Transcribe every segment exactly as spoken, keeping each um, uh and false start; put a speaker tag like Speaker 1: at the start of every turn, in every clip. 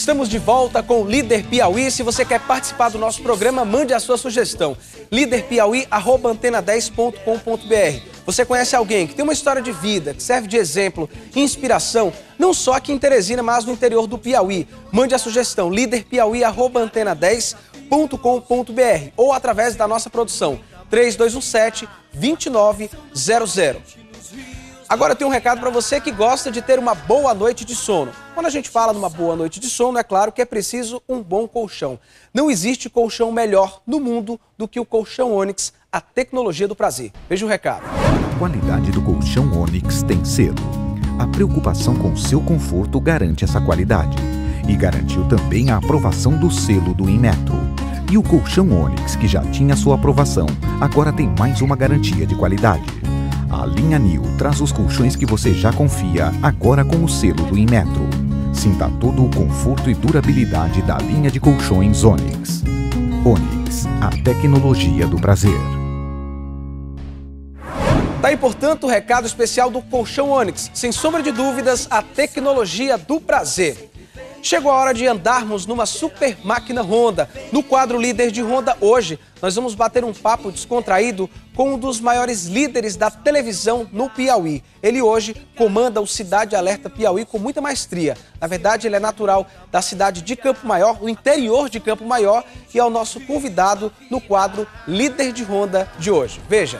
Speaker 1: Estamos de volta com o Líder Piauí. Se você quer participar do nosso programa, mande a sua sugestão. líder piauí arroba antena dez ponto com ponto br. Você conhece alguém que tem uma história de vida, que serve de exemplo e inspiração, não só aqui em Teresina, mas no interior do Piauí? Mande a sugestão, líder piauí arroba antena dez ponto com ponto br ou através da nossa produção, três dois um sete, dois nove zero zero. Agora eu tenho um recado para você que gosta de ter uma boa noite de sono. Quando a gente fala numa boa noite de sono, é claro que é preciso um bom colchão. Não existe colchão melhor no mundo do que o colchão Onyx, a tecnologia do prazer. Veja o recado.
Speaker 2: A qualidade do colchão Onyx tem selo. A preocupação com seu conforto garante essa qualidade. E garantiu também a aprovação do selo do Inmetro. E o colchão Onyx, que já tinha sua aprovação, agora tem mais uma garantia de qualidade. A linha Nil traz os colchões que você já confia, agora com o selo do Inmetro. Sinta todo o conforto e durabilidade da linha de colchões Onyx. Onyx, a tecnologia do prazer.
Speaker 1: Tá aí, portanto, o recado especial do colchão Onyx. Sem sombra de dúvidas, a tecnologia do prazer. Chegou a hora de andarmos numa super máquina Honda. No quadro Líder de Honda hoje, nós vamos bater um papo descontraído com um dos maiores líderes da televisão no Piauí. Ele hoje comanda o Cidade Alerta Piauí com muita maestria. Na verdade, ele é natural da cidade de Campo Maior, no interior de Campo Maior, e é o nosso convidado no quadro Líder de Honda de hoje. Veja.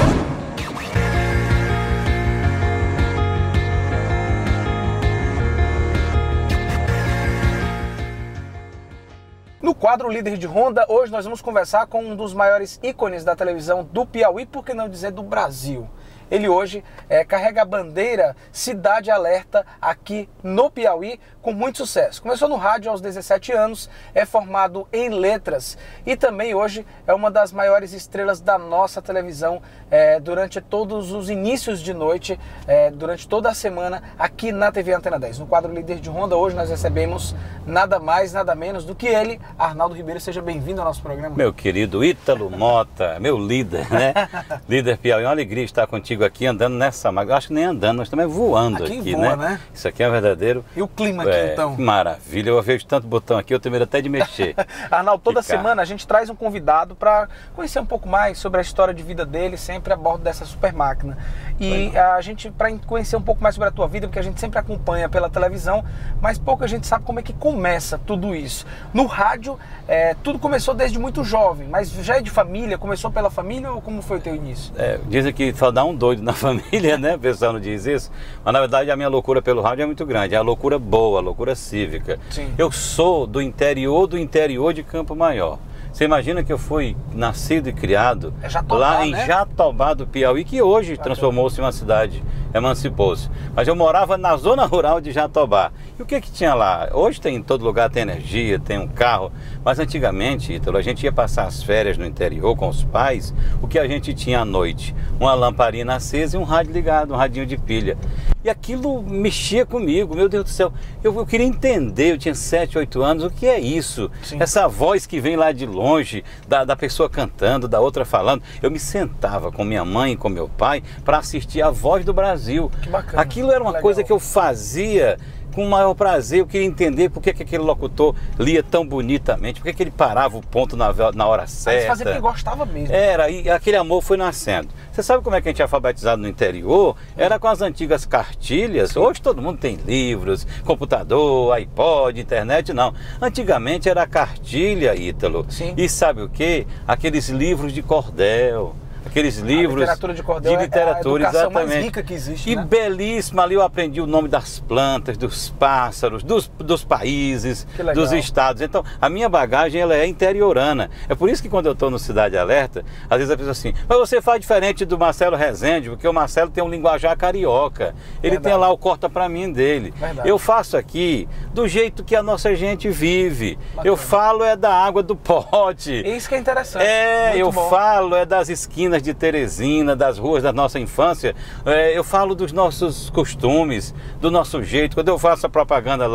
Speaker 1: No quadro Líder de Honda, hoje nós vamos conversar com um dos maiores ícones da televisão do Piauí, por que não dizer do Brasil. Ele hoje é, carrega a bandeira Cidade Alerta aqui no Piauí com muito sucesso. Começou no rádio aos dezessete anos, é formado em letras e também hoje é uma das maiores estrelas da nossa televisão é, durante todos os inícios de noite, é, durante toda a semana aqui na T V Antena dez. No quadro Líder de Honda, hoje nós recebemos nada mais, nada menos do que ele, Arnaldo Ribeiro. Seja bem-vindo ao nosso programa.
Speaker 3: Meu querido Ítalo Mota, meu líder, né? Líder Piauí, é uma alegria estar contigo aqui andando nessa máquina. Acho que nem andando, nós estamos voando aqui, aqui
Speaker 1: voa,
Speaker 3: né?
Speaker 1: né?
Speaker 3: Isso aqui é um verdadeiro...
Speaker 1: E o clima aqui,
Speaker 3: é,
Speaker 1: então?
Speaker 3: Maravilha, eu vejo tanto botão aqui, eu tenho medo até de mexer.
Speaker 1: Arnaldo, toda
Speaker 3: Ficar.
Speaker 1: semana a gente traz um convidado para conhecer um pouco mais sobre a história de vida dele, sempre a bordo dessa super máquina. E Foi. a gente, para conhecer um pouco mais sobre a tua vida, porque a gente sempre acompanha pela televisão, mas pouca gente sabe como é que começa tudo isso. No rádio, é, tudo começou desde muito jovem, mas já é de família, começou pela família ou como foi o teu início?
Speaker 3: É, dizem que só dá um doido na família, né? O pessoal não diz isso, mas na verdade a minha loucura pelo rádio é muito grande, é a loucura boa, a loucura cívica.
Speaker 1: Sim.
Speaker 3: Eu sou do interior do interior de Campo Maior. Você imagina que eu fui nascido e criado
Speaker 1: é Jatobá,
Speaker 3: lá em
Speaker 1: né?
Speaker 3: Jatobá do Piauí, que hoje transformou-se em uma cidade, emancipou-se. Mas eu morava na zona rural de Jatobá. E o que que tinha lá? Hoje tem em todo lugar, tem energia, tem um carro. Mas antigamente, Ítalo, a gente ia passar as férias no interior com os pais. O que a gente tinha à noite? Uma lamparina acesa e um rádio ligado, um radinho de pilha. E aquilo mexia comigo, meu Deus do céu. Eu, eu queria entender, eu tinha sete, oito anos, o que é isso? Sim. Essa voz que vem lá de longe, da, da pessoa cantando, da outra falando. Eu me sentava com minha mãe e com meu pai para assistir a Voz do Brasil.
Speaker 1: Que bacana.
Speaker 3: Aquilo era uma
Speaker 1: que
Speaker 3: coisa que eu fazia com o maior prazer. Eu queria entender por que, que aquele locutor lia tão bonitamente, por que, que ele parava o ponto na, na hora certa.
Speaker 1: Mas fazia porque gostava mesmo.
Speaker 3: Era, e aquele amor foi nascendo. Você sabe como é que a gente é alfabetizado no interior? Era com as antigas cartilhas. Sim. Hoje todo mundo tem livros, computador, iPod, internet, não. Antigamente era a cartilha, Ítalo.
Speaker 1: Sim.
Speaker 3: E sabe o que? Aqueles livros de cordel. Aqueles livros
Speaker 1: a literatura de cordel
Speaker 3: de literatura,
Speaker 1: é a educação
Speaker 3: exatamente.
Speaker 1: mais rica que existe,
Speaker 3: e
Speaker 1: né?
Speaker 3: belíssima, ali eu aprendi o nome das plantas, dos pássaros, dos, dos países, dos estados. Então, a minha bagagem ela é interiorana. É por isso que quando eu estou no Cidade Alerta, às vezes a pessoa assim, mas você faz diferente do Marcelo Rezende, porque o Marcelo tem um linguajar carioca. Ele Verdade. Tem lá o corta pra mim dele. Verdade. Eu faço aqui do jeito que a nossa gente vive. Bacana. Eu falo é da água do pote.
Speaker 1: Isso que é interessante.
Speaker 3: É,
Speaker 1: Muito
Speaker 3: eu
Speaker 1: bom.
Speaker 3: falo é das esquinas de Teresina, das ruas da nossa infância. É, eu falo dos nossos costumes, do nosso jeito. Quando eu faço a propaganda lá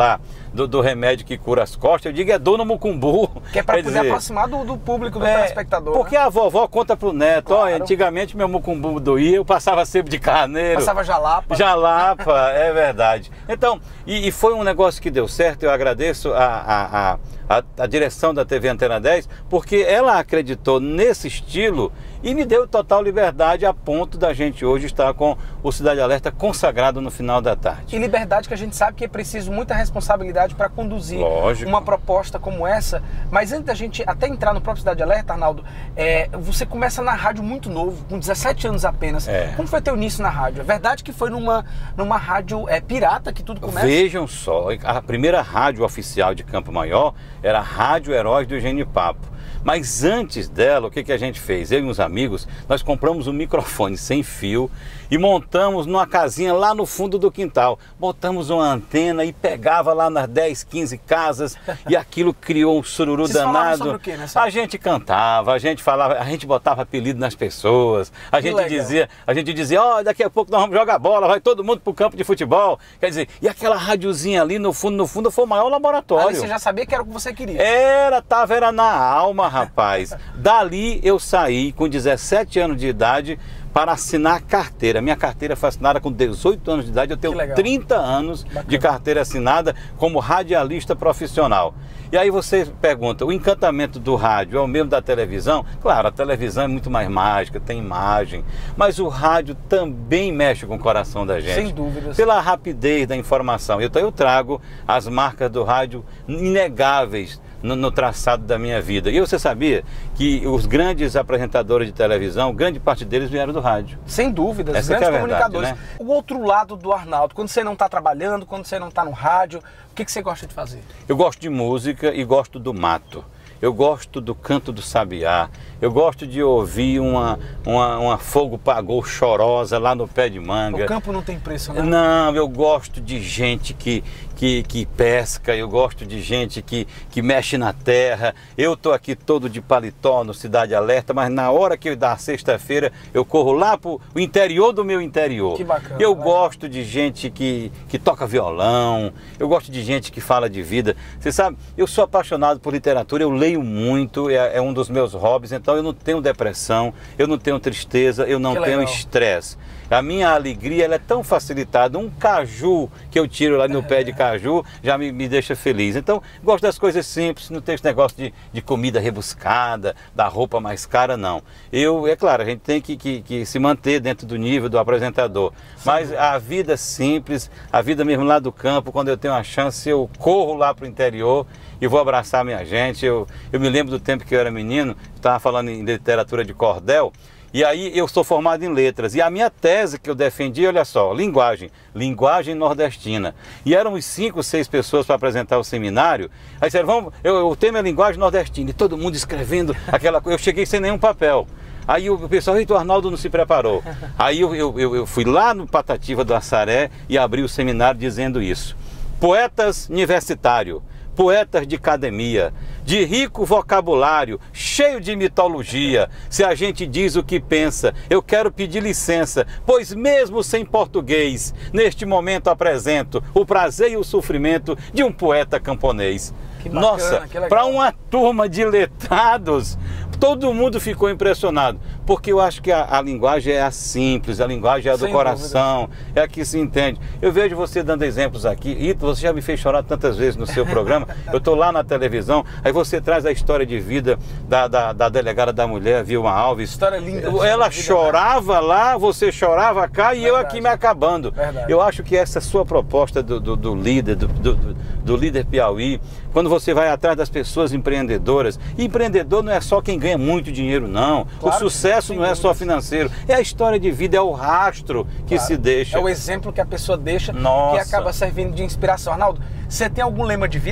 Speaker 3: do, do remédio que cura as costas, eu digo é dor no mucumbu.
Speaker 1: Que é para poder dizer, aproximar do, do público, do
Speaker 3: é,
Speaker 1: telespectador.
Speaker 3: Porque
Speaker 1: né?
Speaker 3: a vovó conta pro neto,
Speaker 1: Claro.
Speaker 3: ó, antigamente meu mucumbu doía, eu passava sebo de carneiro.
Speaker 1: Passava jalapa.
Speaker 3: Jalapa, é verdade. Então, e, e foi um negócio que deu certo, eu agradeço a, a, a, a, a direção da T V Antena dez, porque ela acreditou nesse estilo e me deu total liberdade a ponto da gente hoje estar com o Cidade Alerta consagrado no final da tarde.
Speaker 1: E liberdade que a gente sabe que é preciso muita responsabilidade para conduzir
Speaker 3: Lógico.
Speaker 1: uma proposta como essa. Mas antes da gente até entrar no próprio Cidade Alerta, Arnaldo, é, você começa na rádio muito novo, com dezessete anos apenas.
Speaker 3: É.
Speaker 1: Como foi teu início na rádio? É verdade que foi numa, numa rádio é, pirata que tudo começa?
Speaker 3: Vejam só, a primeira rádio oficial de Campo Maior era a Rádio Heróis do Genipapo. Mas antes dela, o que, que a gente fez? Eu e uns amigos, nós compramos um microfone sem fio e montamos numa casinha lá no fundo do quintal. Botamos uma antena e pegava lá nas dez, quinze casas e aquilo criou um sururu
Speaker 1: Vocês falavam
Speaker 3: danado.
Speaker 1: sobre o quê, nessa...
Speaker 3: A gente cantava, a gente falava, a gente botava apelido nas pessoas, a gente dizia, a gente dizia, ó, oh, daqui a pouco nós vamos jogar bola, vai todo mundo pro campo de futebol. Quer dizer, e aquela radiozinha ali no fundo, no fundo foi o maior laboratório.
Speaker 1: Ali você já sabia que era o que você queria.
Speaker 3: Era, tava, era na alma, rapaz. Dali eu saí com dezessete anos de idade para assinar a carteira. Minha carteira foi assinada com dezoito anos de idade. Eu tenho trinta anos Bacana. de carteira assinada como radialista profissional. E aí você pergunta, o encantamento do rádio é o mesmo da televisão? Claro, a televisão é muito mais mágica, tem imagem, mas o rádio também mexe com o coração da gente.
Speaker 1: Sem dúvidas.
Speaker 3: Pela rapidez da informação. Então eu trago as marcas do rádio inegáveis No, no traçado da minha vida. E você sabia que os grandes apresentadores de televisão, grande parte deles vieram do rádio?
Speaker 1: Sem dúvidas, os
Speaker 3: Essa
Speaker 1: grandes
Speaker 3: que é a verdade,
Speaker 1: comunicadores.
Speaker 3: né?
Speaker 1: O outro lado do Arnaldo, quando você não está trabalhando, quando você não está no rádio, o que, que você gosta de fazer?
Speaker 3: Eu gosto de música e gosto do mato. Eu gosto do canto do sabiá, eu gosto de ouvir uma, uma, uma fogo pagou chorosa lá no pé de manga.
Speaker 1: O campo não tem preço, né?
Speaker 3: Não, eu gosto de gente que, que, que pesca, eu gosto de gente que, que mexe na terra. Eu tô aqui todo de paletó no Cidade Alerta, mas na hora que eu dá sexta-feira, eu corro lá pro o interior do meu interior.
Speaker 1: Que bacana.
Speaker 3: Eu
Speaker 1: né?
Speaker 3: gosto de gente que, que toca violão, eu gosto de gente que fala de vida. Você sabe, eu sou apaixonado por literatura, eu leio muito, é, é um dos meus hobbies, então eu não tenho depressão, eu não tenho tristeza, eu não
Speaker 1: Que
Speaker 3: tenho
Speaker 1: legal.
Speaker 3: estresse. A minha alegria ela é tão facilitada, um caju que eu tiro lá no pé de caju já me, me deixa feliz. Então, gosto das coisas simples, não tem esse negócio de, de comida rebuscada, da roupa mais cara, não. Eu, é claro, a gente tem que, que, que se manter dentro do nível do apresentador, mas a vida simples, a vida mesmo lá do campo, quando eu tenho a chance, eu corro lá para o interior e vou abraçar minha gente. Eu, eu me lembro do tempo que eu era menino, estava falando em literatura de cordel, e aí eu sou formado em letras, e a minha tese que eu defendi, olha só, linguagem, linguagem nordestina. E eram uns cinco, seis pessoas para apresentar o seminário, aí disseram, vamos, eu, o tema é linguagem nordestina, e todo mundo escrevendo aquela coisa, eu cheguei sem nenhum papel. Aí o pessoal, o Arnaldo não se preparou. Aí eu, eu, eu fui lá no Patativa do Assaré e abri o seminário dizendo isso. Poetas universitário, poetas de academia, de rico vocabulário, cheio de mitologia. Se a gente diz o que pensa, eu quero pedir licença, pois mesmo sem português, neste momento apresento o prazer e o sofrimento de um poeta camponês.
Speaker 1: Que bacana,
Speaker 3: Nossa,
Speaker 1: que legal.
Speaker 3: para uma turma de letrados, todo mundo ficou impressionado, porque eu acho que a, a linguagem é a simples, a linguagem é a do
Speaker 1: Sem
Speaker 3: coração, é a que se entende. Eu vejo você dando exemplos aqui, e você já me fez chorar tantas vezes no seu programa, eu estou lá na televisão, aí você traz a história de vida da, da, da delegada da mulher, Vilma Alves.
Speaker 1: História linda.
Speaker 3: Ela
Speaker 1: vida,
Speaker 3: chorava lá, você chorava cá e
Speaker 1: Verdade.
Speaker 3: eu aqui me acabando.
Speaker 1: Verdade.
Speaker 3: Eu acho que essa sua proposta do, do, do líder, do, do, do líder Piauí, quando você vai atrás das pessoas empreendedoras, e empreendedor não é só quem ganha muito dinheiro, não.
Speaker 1: Claro,
Speaker 3: o sucesso não é só financeiro, é a história de vida, é o rastro que
Speaker 1: Claro.
Speaker 3: se deixa.
Speaker 1: É o exemplo que a pessoa deixa,
Speaker 3: Nossa.
Speaker 1: que acaba servindo de inspiração. Arnaldo, você tem algum lema de vida?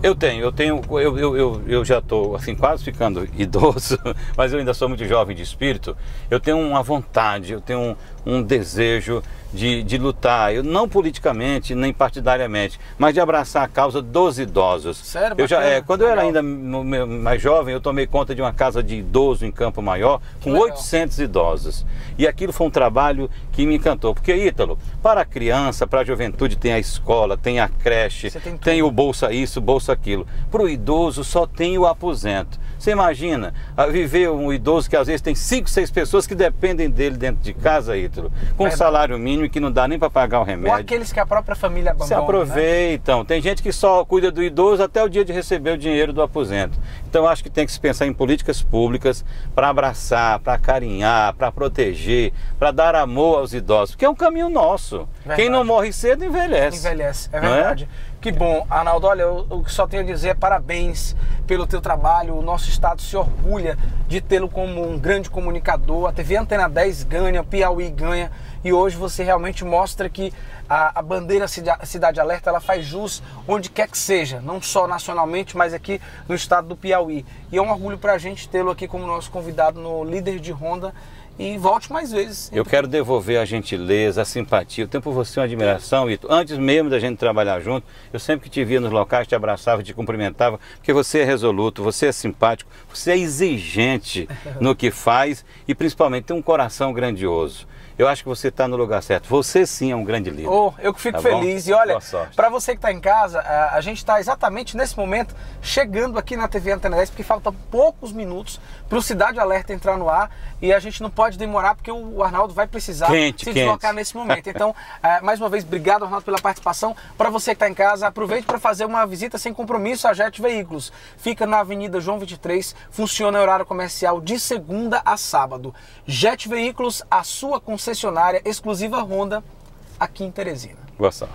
Speaker 3: Eu tenho, eu tenho, eu, eu, eu, eu já estou assim, quase ficando idoso, mas eu ainda sou muito jovem de espírito. Eu tenho uma vontade, eu tenho um, um desejo de, de lutar, eu, não politicamente, nem partidariamente, mas de abraçar a causa dos idosos.
Speaker 1: Sério?
Speaker 3: Eu já, é, quando eu era
Speaker 1: Legal.
Speaker 3: ainda no meu- mais jovem, eu tomei conta de uma casa de idoso em Campo Maior, com
Speaker 1: legal.
Speaker 3: oitocentos idosos. E aquilo foi um trabalho que me encantou, porque, Ítalo, para a criança, para a juventude tem a escola, tem a creche,
Speaker 1: Você tem
Speaker 3: tem
Speaker 1: tudo.
Speaker 3: o bolsa isso, bolsa aquilo. Para o idoso só tem o aposento. Você imagina ah, viver um idoso que às vezes tem cinco, seis pessoas que dependem dele dentro de casa, Ítalo, com um
Speaker 1: Verdade.
Speaker 3: salário mínimo que não dá nem para pagar o
Speaker 1: Ou
Speaker 3: remédio.
Speaker 1: aqueles que a própria família abandona.
Speaker 3: Se aproveitam. Tem gente que só cuida do idoso até o dia de receber o dinheiro do aposento. Então acho que tem que se pensar em políticas públicas para abraçar, para carinhar, para proteger, para dar amor aos idosos, porque é um caminho nosso.
Speaker 1: Verdade.
Speaker 3: Quem não morre cedo envelhece.
Speaker 1: Envelhece, é
Speaker 3: Não é?
Speaker 1: verdade. Que bom, Arnaldo, olha, eu, o que só tenho a dizer é parabéns pelo teu trabalho. O nosso estado se orgulha de tê-lo como um grande comunicador. A T V Antena dez ganha, o Piauí ganha, e hoje você realmente mostra que a, a bandeira Cida- Cidade Alerta, ela faz jus onde quer que seja, não só nacionalmente, mas aqui no estado do Piauí. E é um orgulho pra gente tê-lo aqui como nosso convidado no Líder de Ronda. E volte mais vezes.
Speaker 3: Eu quero devolver a gentileza, a simpatia. Eu tenho por você uma admiração, Ito. Antes mesmo da gente trabalhar junto, eu sempre que te via nos locais, te abraçava, te cumprimentava, porque você é resoluto, você é simpático, você é exigente no que faz e principalmente tem um coração grandioso. Eu acho que você está no lugar certo. Você sim é um grande líder.
Speaker 1: Oh, eu que fico
Speaker 3: Tá bom?
Speaker 1: feliz. E olha,
Speaker 3: Boa sorte.
Speaker 1: para você que está em casa, a, a gente está exatamente nesse momento chegando aqui na T V Antena dez, porque faltam poucos minutos para o Cidade Alerta entrar no ar e a gente não pode demorar porque o Arnaldo vai precisar
Speaker 3: Quente,
Speaker 1: se
Speaker 3: quente.
Speaker 1: deslocar nesse momento. Então, eh, mais uma vez, obrigado, Arnaldo, pela participação. Para você que está em casa, aproveite para fazer uma visita sem compromisso à Jet Veículos. Fica na Avenida João vinte e três, funciona em horário comercial de segunda a sábado. Jet Veículos, a sua concessionária exclusiva Honda aqui em Teresina.
Speaker 3: Boa sorte.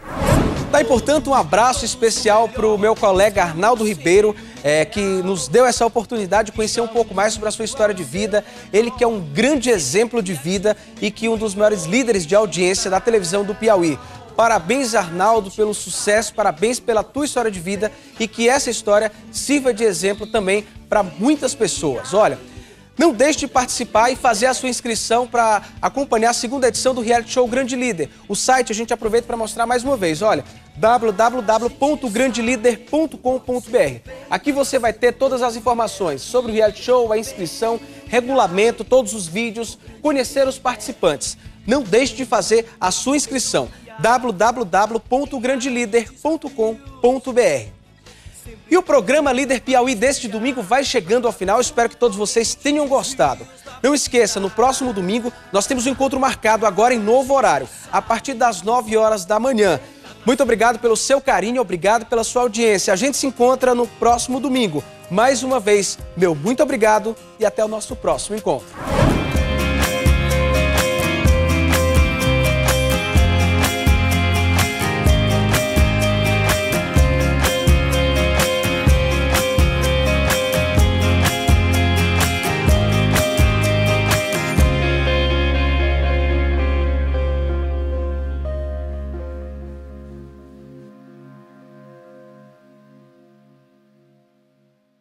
Speaker 1: Daí, portanto, um abraço especial para o meu colega Arnaldo Ribeiro, é, que nos deu essa oportunidade de conhecer um pouco mais sobre a sua história de vida. Ele que é um grande exemplo de vida e que é um dos maiores líderes de audiência da televisão do Piauí. Parabéns, Arnaldo, pelo sucesso, parabéns pela tua história de vida e que essa história sirva de exemplo também para muitas pessoas. Olha, não deixe de participar e fazer a sua inscrição para acompanhar a segunda edição do reality show Grande Líder. O site a gente aproveita para mostrar mais uma vez, olha, w w w ponto grande líder ponto com ponto b r. Aqui você vai ter todas as informações sobre o reality show, a inscrição, regulamento, todos os vídeos, conhecer os participantes. Não deixe de fazer a sua inscrição, w w w ponto grande líder ponto com ponto b r. E o programa Líder Piauí deste domingo vai chegando ao final. Espero que todos vocês tenham gostado. Não esqueça, no próximo domingo nós temos um encontro marcado agora em novo horário, a partir das nove horas da manhã. Muito obrigado pelo seu carinho, obrigado pela sua audiência. A gente se encontra no próximo domingo. Mais uma vez, meu muito obrigado e até o nosso próximo encontro.